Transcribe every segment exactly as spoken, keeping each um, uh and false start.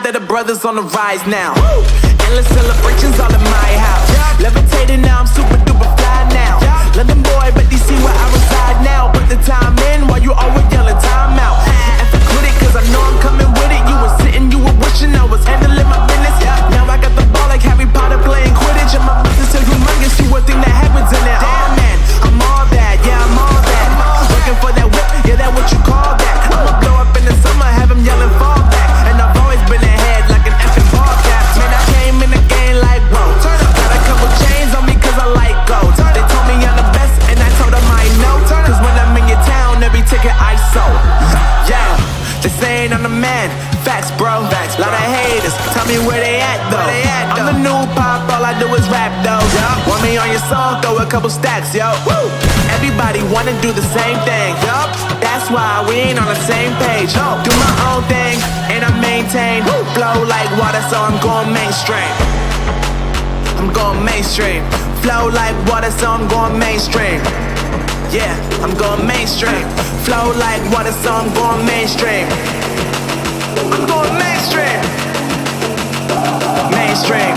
proud that the brothers on the rise now. Woo! Endless celebrations all in my house. Yeah. Levitating now, I'm super duper fly now. Yeah. London boy, but D C where I reside now. Put the time in while you always yelling time out. And for critic, cause I know I'm coming with it. You were sitting, you were wishing I was handling my business. Yeah. Now I got the ball like Harry Potter playing Quidditch. And my business is humongous, you would think that happens in it. Damn man, I'm all that, yeah I'm all that. Looking for that whip, yeah that what you call that. I'ma blow up in the summer, have him yelling fall back. And I've always been ahead like an effing ball cap. Man, I came in the game like whoa. Got a couple chains on me cause I like gold. They told me I'm the best and I told them I know. Cause when I'm in your town, every ticket I sold. Yeah, they saying I'm the man. Facts bro, Facts, lot of haters, tell me where they at though. They at, though. I'm the new pop, all I do is rap though. Yeah. Want me on your song, throw a couple stacks, yo. Woo. Everybody wanna do the same thing, yup. That's why we ain't on the same page. No. Do my own thing, and I maintain. Woo. Flow like water, so I'm going mainstream. I'm going mainstream. Flow like water, so I'm going mainstream. Yeah, I'm going mainstream. Flow like water, so I'm going mainstream. I'm going mainstream. Mainstream.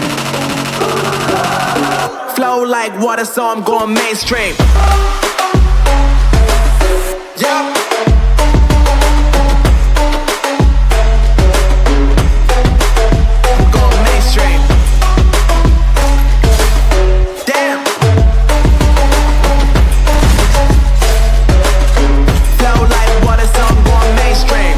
Flow like water, so I'm going mainstream. Yeah. I'm going mainstream. Damn. Flow like water, so I'm going mainstream.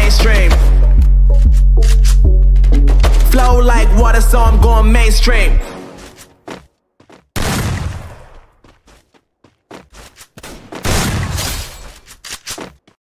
So I'm going mainstream.